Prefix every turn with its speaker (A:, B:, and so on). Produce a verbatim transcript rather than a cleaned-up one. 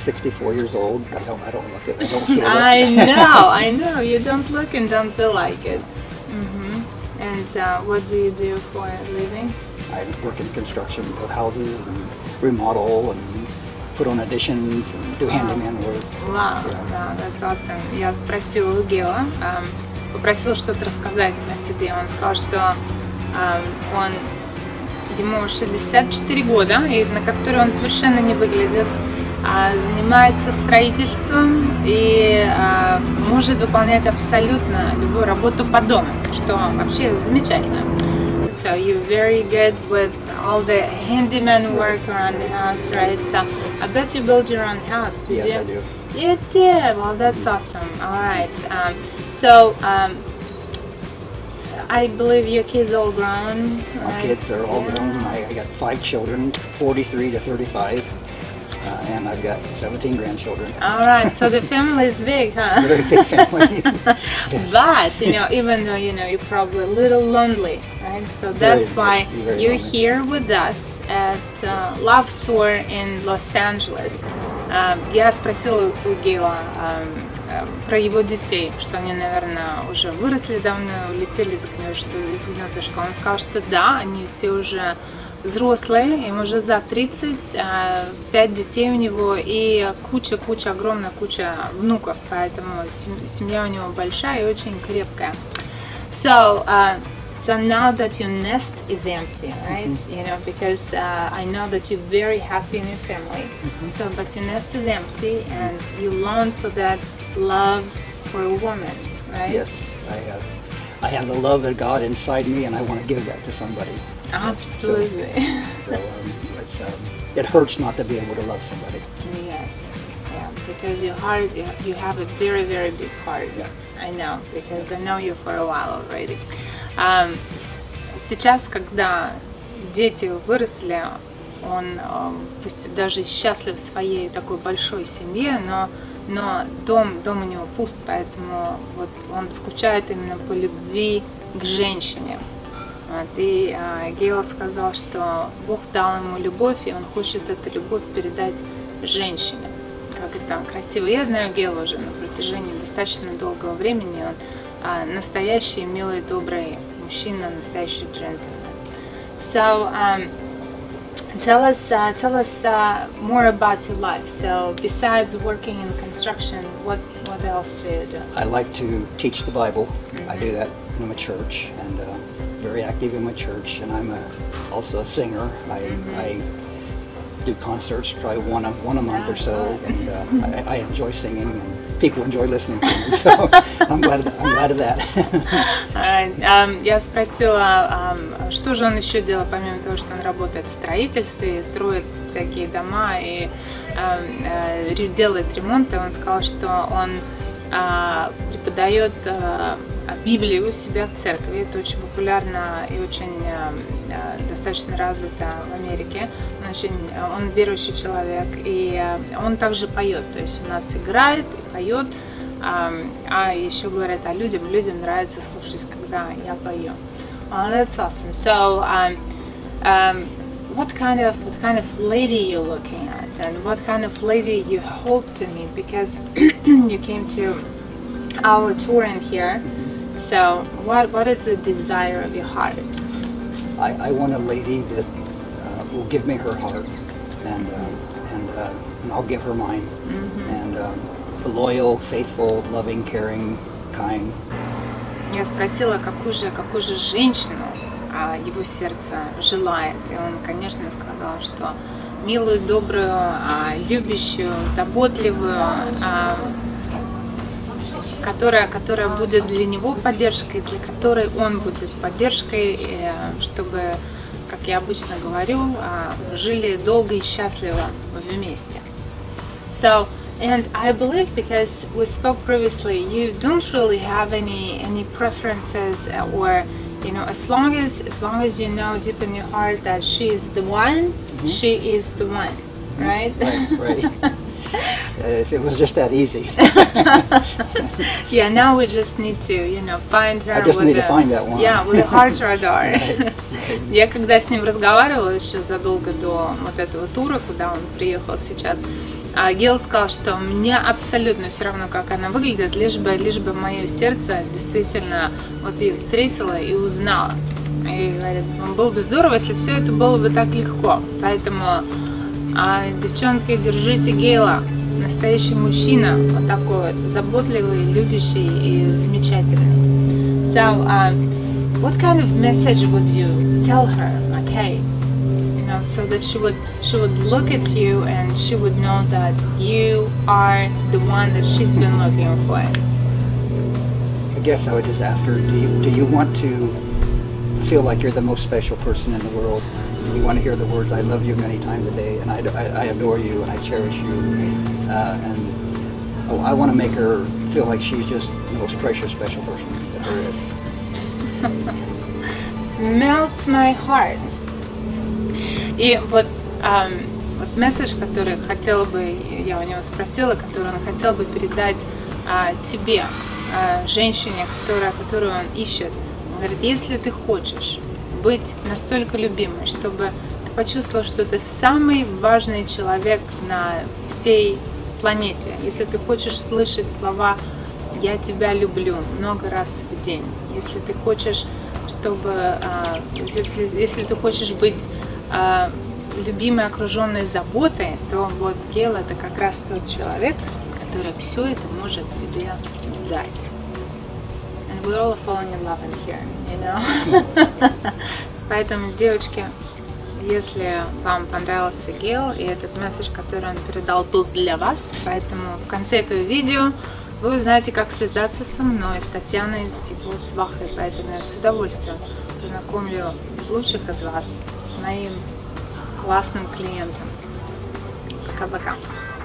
A: sixty-four years old. I don't, I don't look it. I don't feel it.
B: I know, I know. You don't look and don't feel like it. Mm-hmm. And uh, what do you do for a living?
A: I work in construction, build houses and remodel and put on additions and do handyman work. So,
B: Wow,
A: yeah.
B: да, that's awesome. Я спросила у Гела, эм, попросила что-то рассказать о себе. Он сказал, что эм, он, ему шестьдесят четыре года, и на которые он совершенно не выглядит, а, занимается строительством и а, может выполнять абсолютно любую работу по дому, что вообще замечательно. So you're very good with all the handyman work around the house, right? So I bet you build your own house, did
A: Yes,
B: you?
A: I do.
B: You did. Well, that's awesome. All right. Um, so um, I believe your kids all grown.
A: My
B: Right?
A: kids are all
B: Yeah.
A: grown. I, I got five children, forty-three to thirty-five, uh, and I've got seventeen grandchildren.
B: All right. So the family is big, huh?
A: Very big family. Yes.
B: But you know, even though you know you're probably a little lonely, right? So that's
A: Very,
B: why
A: very
B: you're
A: lonely.
B: here with us at uh, Love Tour in Los Angeles. Uh, я спросила у Гейла um, um, про его детей, что они, наверное, уже выросли давно, улетели из гнезда школы. Он сказал, что да, они все уже взрослые, им уже за тридцать, uh, пять детей у него и куча-куча, огромная куча внуков, поэтому семья у него большая и очень крепкая. So, uh, so now that your nest is empty, right? Mm-hmm. You know, because uh, I know that you're very happy in your family. Mm-hmm. So, but your nest is empty, and you long for that love for a woman, right?
A: Yes, I have. I have the love of God inside me, and I want to give that to somebody.
B: Absolutely.
A: So, so um, it's, um, it hurts not to be able to love somebody.
B: Yes. Yeah, because your heart, you you have a very, very big heart.
A: Yeah.
B: I know, because I know you for a while already. Um, сейчас, когда дети выросли, он um, пусть даже счастлив в своей такой большой семье, но, но дом, дом у него пуст, поэтому вот он скучает именно по любви к женщине. Вот, и uh, Гейл сказал, что Бог дал ему любовь, и он хочет эту любовь передать женщине. Как это красиво. Я знаю Гейла уже на протяжении достаточно долгого времени. Он а, настоящий, милый, добрый мужчина, настоящий джентльмен. So, um, tell us, uh, tell us uh, more about your life. So, besides working in construction, what what else do you do?
A: I like to teach the Bible.
B: Mm-hmm.
A: I do that in my church, and uh, very active in my church. And I'm a, also a singer. I,
B: Mm-hmm.
A: I do concerts probably one a, one a month or so, and uh, I, I enjoy singing, and people enjoy listening to me. So I'm glad. I'm glad of that.
B: Alright, um, я спросила, um, что же он еще делает, помимо того, что он работает в строительстве, строит всякие дома и um, uh, делает ремонты. Он сказал, что он uh, преподает uh, Библию у себя в церкви. Это очень популярно и очень uh, uh, достаточно развито в Америке. Он, очень, он верующий человек, и uh, он также поет. То есть у нас играет и поет. Um, а еще говорят, а людям, людям нравится слушать, когда я пою. Oh, that's awesome. So, um, um, what kind of what kind of lady you're looking at, and what kind of lady you hope to meet? Because you came to our tour in here. So, what what is the desire of your heart?
A: I, I want a lady that uh, will give me her heart, and uh, and uh, and I'll give her mine.
B: Mm-hmm.
A: And um, loyal, faithful, loving, caring, kind.
B: Я спросила, какую же, какую же женщину а, его сердце желает, и он, конечно, сказал, что милую, добрую, а, любящую, заботливую, а, которая, которая будет для него поддержкой, для которой он будет поддержкой, и, чтобы, как я обычно говорю, а, жили долго и счастливо вместе. So, and I believe, because we spoke previously, you don't really have any any preferences, or you know, as long as as long as you know deep in your heart that she is the one, mm-hmm. she is the one, right?
A: Right. right. uh, if it was just that easy.
B: Yeah. Now we just need to, you know, find her.
A: I just
B: with
A: need
B: the,
A: to find that one.
B: Yeah, with the heart radar.
A: Right, right.
B: Я когда с ним разговаривала еще задолго до вот этого тура, куда он приехал сейчас. А Гейл сказал, что мне абсолютно все равно, как она выглядит, лишь бы, лишь бы мое сердце действительно вот ее встретило и узнало. И говорит, ну, было бы здорово, если все это было бы так легко. Поэтому, а, девчонки, держите Гейла. Настоящий мужчина, вот такой вот, заботливый, любящий и замечательный. So, um, what kind of message would you tell her? Okay. Know, so that she would she would look at you and she would know that you are the one that she's been looking for.
A: I guess I would just ask her, do you, do you want to feel like you're the most special person in the world? Do you want to hear the words, I love you many times a day, and I, I, I adore you, and I cherish you, uh, and oh, I want to make her feel like she's just the most precious, special person that there is.
B: Melts my heart. И вот, эм, вот месседж, который хотела бы, я у него спросила, который он хотел бы передать э, тебе, э, женщине, которая, которую он ищет. Он говорит, если ты хочешь быть настолько любимой, чтобы ты почувствовал, что ты самый важный человек на всей планете, если ты хочешь слышать слова «я тебя люблю» много раз в день, если ты хочешь, чтобы, э, если, если ты хочешь быть Uh, любимой, окруженной заботой, то вот Гейл это как раз тот человек, который все это может тебе дать. And we're all falling in love in here, you know? Поэтому, девочки, если вам понравился Гейл и этот месседж, который он передал, был для вас, поэтому в конце этого видео вы узнаете, как связаться со мной, с Татьяной, с его свахой, поэтому я с удовольствием познакомлю лучших из вас с моим классным клиентом. Пока-пока.